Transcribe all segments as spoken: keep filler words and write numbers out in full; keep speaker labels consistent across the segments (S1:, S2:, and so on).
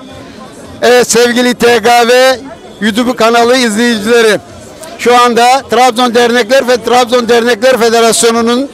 S1: Evet sevgili T G V YouTube kanalı izleyicileri. Şu anda Trabzon Dernekler ve Trabzon Dernekler Federasyonu'nun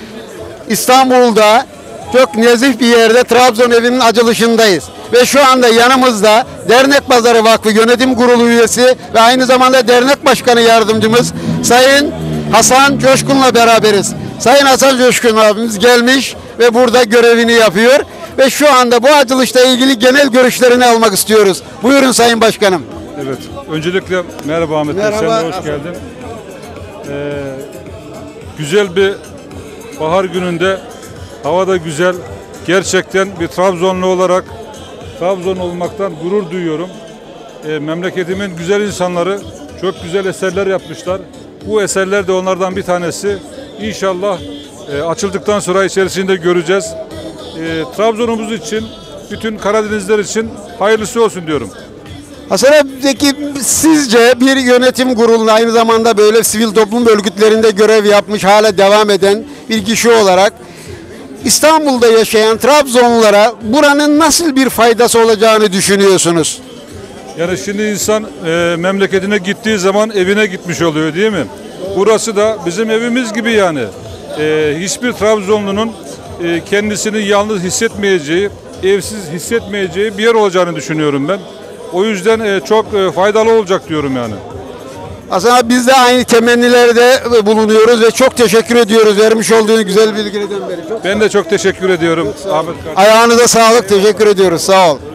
S1: İstanbul'da çok nezih bir yerde Trabzon evinin açılışındayız. Ve şu anda yanımızda Dernek Pazarı Vakfı Yönetim Kurulu üyesi ve aynı zamanda dernek başkanı yardımcımız Sayın Hasan Coşkun'la beraberiz. Sayın Hasan Coşkun abimiz gelmiş ve burada görevini yapıyor. Ve şu anda bu açılışla ilgili genel görüşlerini almak istiyoruz. Buyurun Sayın Başkanım.
S2: Evet, öncelikle merhaba Ahmet Bey, sen de hoş geldin. Ee, güzel bir bahar gününde, hava da güzel. Gerçekten bir Trabzonlu olarak Trabzon olmaktan gurur duyuyorum. Ee, memleketimin güzel insanları çok güzel eserler yapmışlar. Bu eserler de onlardan bir tanesi. İnşallah e, açıldıktan sonra içerisinde göreceğiz. E, Trabzon'umuz için, bütün Karadenizler için hayırlısı olsun diyorum.
S1: Hasan abi, peki sizce bir yönetim kurulunda aynı zamanda böyle sivil toplum örgütlerinde görev yapmış, hala devam eden bir kişi olarak İstanbul'da yaşayan Trabzonlulara buranın nasıl bir faydası olacağını düşünüyorsunuz?
S2: Yani şimdi insan e, memleketine gittiği zaman evine gitmiş oluyor değil mi? Burası da bizim evimiz gibi yani. E, hiçbir Trabzonlunun e, kendisini yalnız hissetmeyeceği, evsiz hissetmeyeceği bir yer olacağını düşünüyorum ben. O yüzden e, çok e, faydalı olacak diyorum yani.
S1: Aslında biz de aynı temennilerde bulunuyoruz ve çok teşekkür ediyoruz vermiş olduğunuz güzel bilgilerden beri. Çok
S2: ben de çok teşekkür ediyorum Ahmet kardeşim.
S1: Ayağınıza sağlık, teşekkür ediyoruz. Sağ ol.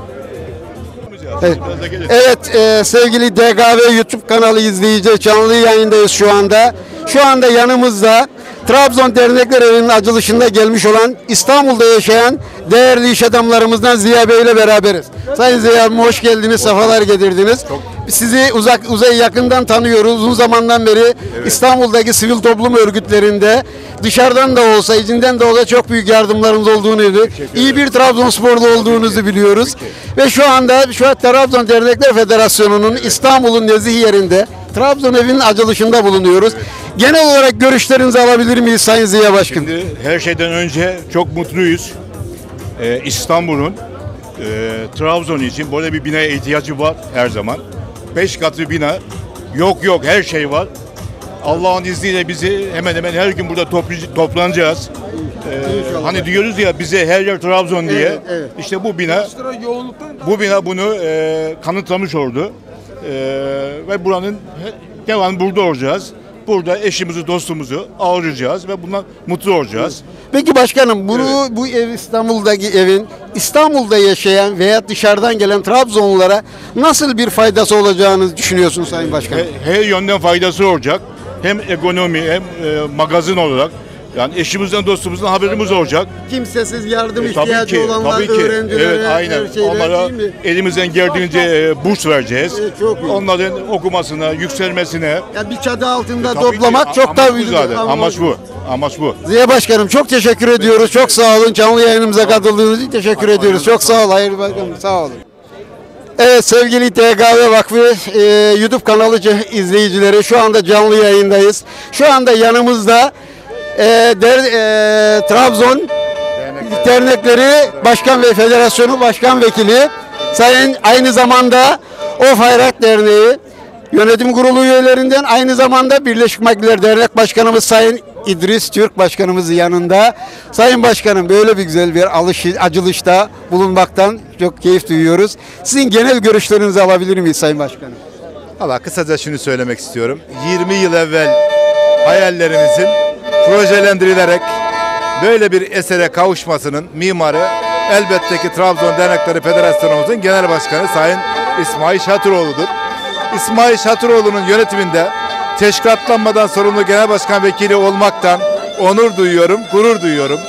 S1: Evet, evet e, sevgili D G V YouTube kanalı izleyici, canlı yayındayız şu anda. Şu anda yanımızda Trabzon Dernekler Evi'nin açılışında gelmiş olan İstanbul'da yaşayan değerli iş adamlarımızdan Ziya Bey ile beraberiz. Sayın Ziya abim, hoş geldiniz, sefalar getirdiniz. Sizi uzak uzay yakından tanıyoruz. Uzun zamandan beri evet. İstanbul'daki sivil toplum örgütlerinde dışarıdan da olsa, içinden de olsa çok büyük yardımlarınız olduğunu biliyoruz. İyi bir Trabzonsporlu olduğunuzu biliyoruz. Ve şu anda şu an Trabzon Dernekler Federasyonu'nun İstanbul'un nezih yerinde Trabzon evinin açılışında bulunuyoruz. Evet. Genel olarak görüşlerinizi alabilir miyiz Sayın Ziya Başkan?
S3: Şimdi her şeyden önce çok mutluyuz. Ee, İstanbul'un e, Trabzon için böyle bir binaya ihtiyacı var her zaman. Beş katlı bina, yok yok her şey var. Allah'ın izniyle bizi hemen hemen her gün burada toplanacağız. Ee, hani diyoruz ya bize her yer Trabzon diye. Evet, evet. İşte bu bina, bu bina bunu e, kanıtlamış oldu. E, ve buranın devam burada olacağız. Burada eşimizi, dostumuzu ağırlayacağız ve bundan mutlu olacağız.
S1: Peki başkanım, bunu evet. bu ev İstanbul'daki evin İstanbul'da yaşayan veya dışarıdan gelen Trabzonlulara nasıl bir faydası olacağını düşünüyorsunuz Sayın Başkanım?
S3: Her, her yönden faydası olacak. Hem ekonomi hem e, magazin olarak. Yani eşimizden, dostumuzdan haberimiz olacak.
S1: Kimsesiz yardım
S3: e,
S1: ihtiyacı
S3: ki,
S1: olanlar, öğrencilere,
S3: evet, aynen.
S1: her şeyler,
S3: onlara elimizden geldiğince e, burs vereceğiz. Evet, çok iyi. Onların okumasına, yükselmesine.
S1: Ya bir çadı altında
S3: e,
S1: toplamak
S3: ki,
S1: çok da
S3: büyük. Amaç bu. Amaç bu.
S1: Ziya Başkanım çok teşekkür ediyoruz. Çok sağ olun. Canlı yayınımıza katıldığınız için teşekkür Hayır, ediyoruz. Çok sağ ol. Hayırlı Başkanım. Sağ olun. Evet sevgili T G V Vakfı e, YouTube kanalı izleyicileri, şu anda canlı yayındayız. Şu anda yanımızda E, der, e, Trabzon Dernekleri. Dernekleri Başkan ve Federasyonu Başkan Vekili Sayın, aynı zamanda Of Hayrat Derneği Yönetim Kurulu üyelerinden, aynı zamanda Birleşik Makineler Dernek Başkanımız Sayın İdris Türk Başkanımız yanında. Sayın Başkanım, böyle bir güzel bir alış, açılışta bulunmaktan çok keyif duyuyoruz. Sizin genel görüşlerinizi alabilir miyiz Sayın Başkanım?
S4: Valla kısaca şunu söylemek istiyorum. yirmi yıl evvel hayallerimizin projelendirilerek böyle bir esere kavuşmasının mimarı elbette ki Trabzon Dernekleri Federasyonumuzun Genel Başkanı Sayın İsmail Şatıroğlu'dur. İsmail Şatıroğlu'nun yönetiminde teşkilatlanmadan sorumlu Genel Başkan Vekili olmaktan onur duyuyorum, gurur duyuyorum.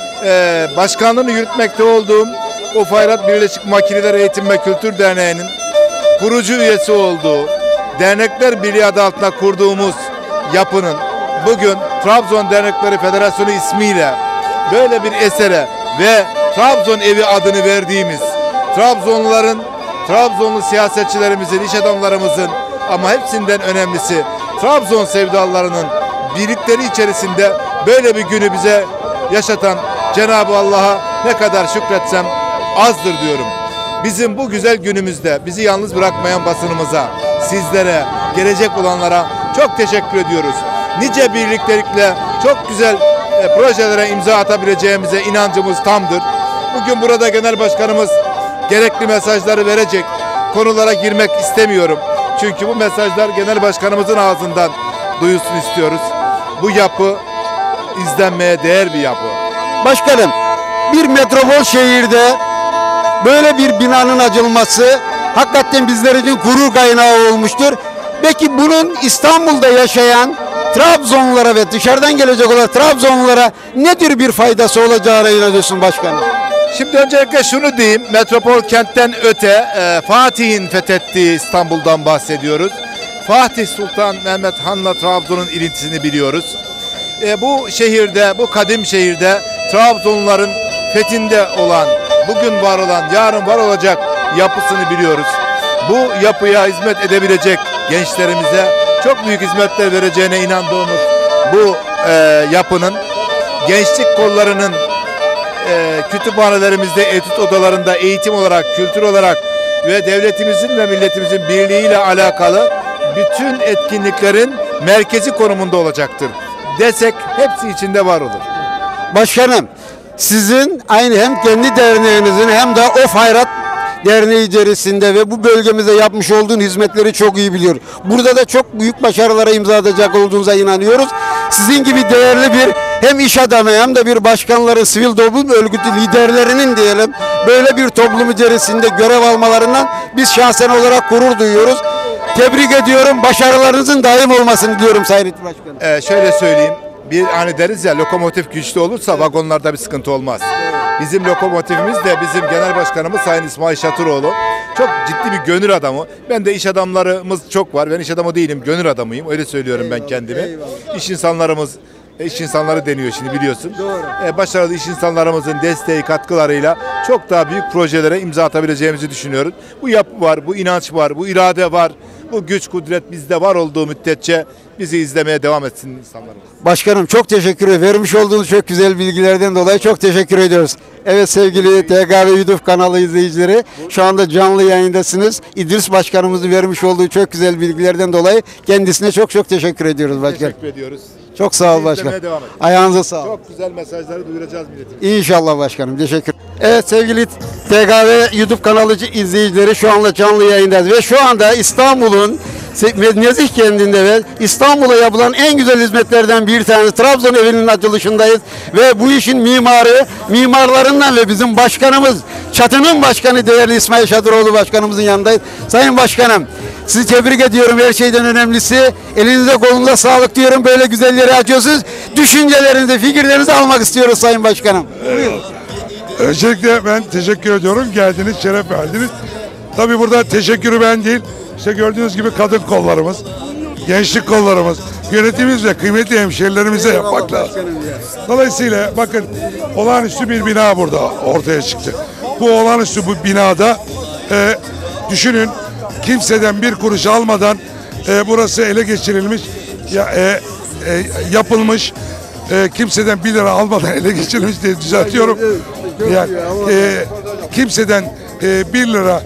S4: Ee, başkanlığını yürütmekte olduğum Of Hayrat Birleşik Makineler Eğitim ve Kültür Derneği'nin kurucu üyesi olduğu Dernekler Birliği adı altında kurduğumuz yapının bugün Trabzon Dernekleri Federasyonu ismiyle böyle bir esere ve Trabzon Evi adını verdiğimiz Trabzonluların, Trabzonlu siyasetçilerimizin, iş adamlarımızın ama hepsinden önemlisi Trabzon sevdalılarının birlikleri içerisinde böyle bir günü bize yaşatan Cenab-ı Allah'a ne kadar şükretsem azdır diyorum. bizim bu güzel günümüzde bizi yalnız bırakmayan basınımıza, sizlere, gelecek olanlara çok teşekkür ediyoruz. Nice birliktelikle çok güzel e, projelere imza atabileceğimize inancımız tamdır. Bugün burada Genel Başkanımız gerekli mesajları verecek. Konulara girmek istemiyorum. Çünkü bu mesajlar Genel Başkanımızın ağzından duyulsun istiyoruz. Bu yapı izlenmeye değer bir yapı.
S1: Başkanım, bir metropol şehirde böyle bir binanın açılması hakikaten bizler için gurur kaynağı olmuştur. Peki bunun İstanbul'da yaşayan Trabzonlulara ve dışarıdan gelecek olan Trabzonlulara ne tür bir faydası olacağına inanıyorsun başkanım?
S4: Şimdi öncelikle şunu diyeyim, metropol kentten öte e, Fatih'in fethettiği İstanbul'dan bahsediyoruz. Fatih Sultan Mehmet Han'la Trabzon'un ilintisini biliyoruz. E, bu şehirde, bu kadim şehirde Trabzonluların fethinde olan, bugün var olan, yarın var olacak yapısını biliyoruz. Bu yapıya hizmet edebilecek gençlerimize çok büyük hizmetler vereceğine inandığımız bu e, yapının gençlik kollarının e, kütüphanelerimizde, etüt odalarında eğitim olarak, kültür olarak ve devletimizin ve milletimizin birliğiyle alakalı bütün etkinliklerin merkezi konumunda olacaktır. Desek hepsi içinde var olur.
S1: Başkanım, sizin aynı hem kendi derneğinizin hem de Of Hayrat Derneği içerisinde ve bu bölgemize yapmış olduğun hizmetleri çok iyi biliyor. Burada da çok büyük başarılara imza atacak olduğunuza inanıyoruz. Sizin gibi değerli bir hem iş adamı hem de bir başkanların, sivil toplum örgütü liderlerinin diyelim böyle bir toplum içerisinde görev almalarından biz şahsen olarak gurur duyuyoruz. Tebrik ediyorum. Başarılarınızın daim olmasını diliyorum Sayın Başkanım.
S4: Ee, şöyle söyleyeyim. Bir hani deriz ya, lokomotif güçlü olursa vagonlarda bir sıkıntı olmaz. Bizim lokomotifimiz de bizim genel başkanımız Sayın İsmail Şatıroğlu. Çok ciddi bir gönül adamı. Ben de iş adamlarımız çok var. Ben iş adamı değilim, gönül adamıyım. Öyle söylüyorum eyvallah, ben kendimi. Eyvallah. İş insanlarımız, iş insanları deniyor şimdi biliyorsun. Ee, başarılı iş insanlarımızın desteği, katkılarıyla çok daha büyük projelere imza atabileceğimizi düşünüyoruz. Bu yapı var, bu inanç var, bu irade var. Bu güç, kudret bizde var olduğu müddetçe bizi izlemeye devam etsin insanlarımız.
S1: Başkanım çok teşekkür ederim. Vermiş olduğunuz çok güzel bilgilerden dolayı çok teşekkür ediyoruz. Evet sevgili T K V YouTube kanalı izleyicileri, şu anda canlı yayındasınız. İdris Başkanımızın vermiş olduğu çok güzel bilgilerden dolayı kendisine çok çok teşekkür ediyoruz başkanım.
S4: Teşekkür ediyoruz.
S1: Çok sağ ol başkanım. Ayağınıza sağ ol.
S4: Çok güzel mesajları duyuracağız milletimize.
S1: İnşallah başkanım. Teşekkür. Evet sevgili T K V YouTube kanalı izleyicileri, şu anda canlı yayındayız ve şu anda İstanbul'un Nezih kendinde ve İstanbul'a yapılan en güzel hizmetlerden bir tanesi Trabzon evinin açılışındayız ve bu işin mimarı, mimarlarından ve bizim başkanımız, çatının başkanı değerli İsmail Şatıroğlu başkanımızın yanındayız. Sayın Başkanım, sizi tebrik ediyorum. Her şeyden önemlisi elinize kolunuza sağlık diyorum. Böyle güzelleri açıyorsunuz. Düşüncelerinizi, fikirlerinizi almak istiyoruz Sayın Başkanım.
S5: Buyurun. Öncelikle ben teşekkür ediyorum. Geldiniz, şeref verdiniz. Tabii burada teşekkürü ben değil, İşte gördüğünüz gibi kadın kollarımız, gençlik kollarımız, yönetimimiz ve kıymetli hemşehrilerimize yapmak lazım. Dolayısıyla bakın olağanüstü bir bina burada ortaya çıktı. Bu olağanüstü bu binada e, düşünün kimseden bir kuruş almadan e, burası ele geçirilmiş, ya, e, e, yapılmış. E, kimseden bir lira almadan ele geçirilmiş diye düzeltiyorum. Yani, e, kimseden e, bir lira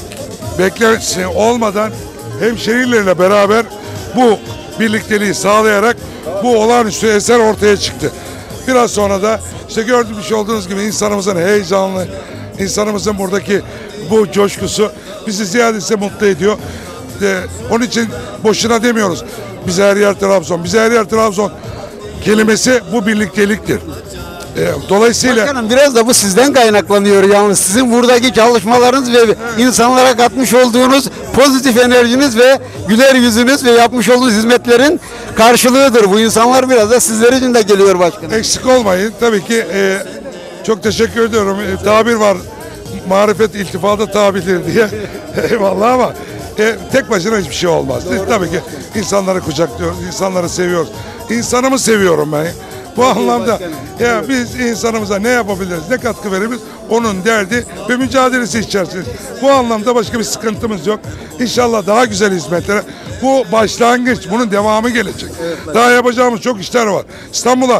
S5: beklentisi olmadan hemşehrilerle beraber bu birlikteliği sağlayarak bu olağanüstü eser ortaya çıktı. Biraz sonra da işte gördüğünüz olduğunuz gibi insanımızın heyecanlı, insanımızın buradaki bu coşkusu bizi ziyadesiyle mutlu ediyor. Ee, onun için boşuna demiyoruz. Bize her yer Trabzon. Bize her yer Trabzon kelimesi bu birlikteliktir. Dolayısıyla
S1: Başkanım biraz da bu sizden kaynaklanıyor yalnız. Sizin buradaki çalışmalarınız ve evet. insanlara katmış olduğunuz pozitif enerjiniz ve güler yüzünüz ve yapmış olduğunuz hizmetlerin karşılığıdır. Bu insanlar biraz da sizler için de geliyor başkanım.
S5: Eksik olmayın. Tabii ki e, çok teşekkür ediyorum. E, tabir var. Marifet iltifada tabidir diye. Eyvallah ama e, tek başına hiçbir şey olmaz. Doğru. Tabii ki insanları kucaklıyoruz, insanları seviyoruz. İnsanımı seviyorum ben. Bu Doğru anlamda başkanım. ya biz insanımıza ne yapabiliriz, ne katkı verebiliriz onun derdi ve mücadelesi içerisinde. Bu anlamda başka bir sıkıntımız yok. İnşallah daha güzel hizmetlere. Bu başlangıç, bunun devamı gelecek. Evet, daha yapacağımız çok işler var. İstanbul'a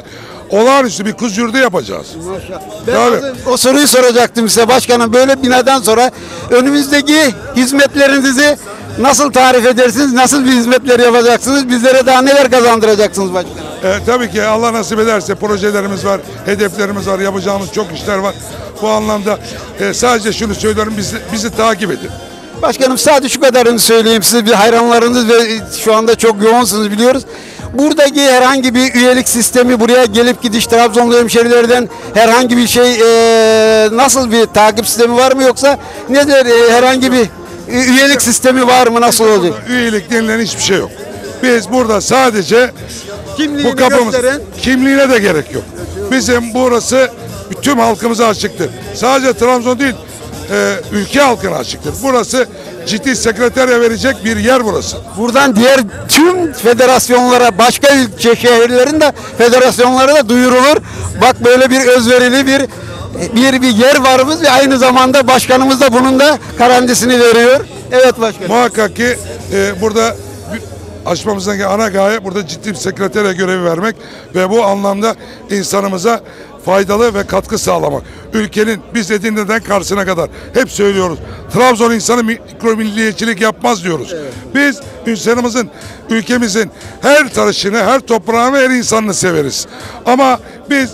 S5: olağanüstü bir kız yurdu yapacağız.
S1: Ben
S5: Tabii.
S1: az önce o soruyu soracaktım size başkanım. Böyle binadan sonra önümüzdeki hizmetlerinizi nasıl tarif edersiniz? Nasıl bir hizmetler yapacaksınız? Bizlere daha neler kazandıracaksınız başkanım?
S5: E, tabii ki Allah nasip ederse projelerimiz var, hedeflerimiz var, yapacağımız çok işler var. Bu anlamda e, sadece şunu söylüyorum, bizi, bizi takip edin.
S1: Başkanım sadece şu kadarını söyleyeyim. Siz bir hayranlarınız ve şu anda çok yoğunsunuz biliyoruz. Buradaki herhangi bir üyelik sistemi, buraya gelip gidiş Trabzonlu hemşerilerden herhangi bir şey, e, nasıl bir takip sistemi var mı, yoksa nedir, e, herhangi bir e, üyelik sistemi var mı, nasıl olacak?
S5: Üyelik denilen hiçbir şey yok. Biz burada sadece
S1: Kimliğini
S5: bu kapımız,
S1: gösteren.
S5: kimliğine de gerek yok. Bizim burası tüm halkımıza açıktır. Sadece Trabzon değil, e, ülke halkına açıktır. Burası ciddi sekreterya verecek bir yer burası.
S1: Buradan diğer tüm federasyonlara, başka ülke şehirlerin de federasyonlara da duyurulur. Bak böyle bir özverili bir bir bir yer varımız ve aynı zamanda başkanımız da bunun da garantisini veriyor. Evet başkanım.
S5: Muhakkak ki e, burada açmamızdaki ana gaye burada ciddi bir sekreterya görevi vermek ve bu anlamda insanımıza faydalı ve katkı sağlamak. Ülkenin biz Edirne'den Kars'ına kadar hep söylüyoruz. Trabzon insanı mikro milliyetçilik yapmaz diyoruz. Evet. Biz insanımızın, ülkemizin her tarışını, her toprağını, her insanını severiz. Ama biz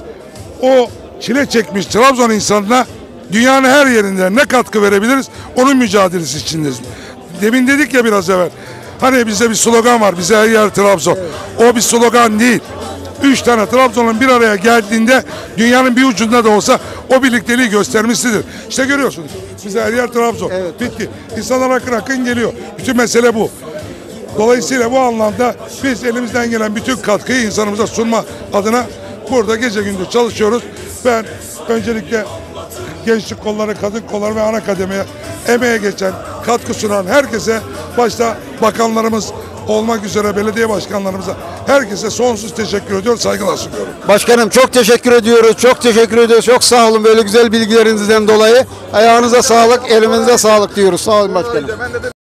S5: o çile çekmiş Trabzon insanına dünyanın her yerinde ne katkı verebiliriz? Onun mücadelesi içindeyiz. Demin dedik ya biraz evvel. Hani bizde bir slogan var, bize her yer Trabzon. Evet. O bir slogan değil. Üç tane Trabzon'un bir araya geldiğinde dünyanın bir ucunda da olsa o birlikteliği göstermiştir. İşte görüyorsunuz. Bize her yer Trabzon. Evet. Bitti. İnsanlar akın akın geliyor. Bütün mesele bu. Dolayısıyla bu anlamda biz elimizden gelen bütün katkıyı insanımıza sunma adına burada gece gündüz çalışıyoruz. Ben öncelikle gençlik kolları, kadın kolları ve ana kademeye emeğe geçen, katkı sunan herkese, başta bakanlarımız olmak üzere belediye başkanlarımıza, herkese sonsuz teşekkür ediyorum, saygılar sunuyorum.
S1: Başkanım çok teşekkür ediyoruz, çok teşekkür ediyoruz, çok sağ olun böyle güzel bilgilerinizden dolayı. Ayağınıza sağlık, elinize sağlık diyoruz. Sağ olun başkanım.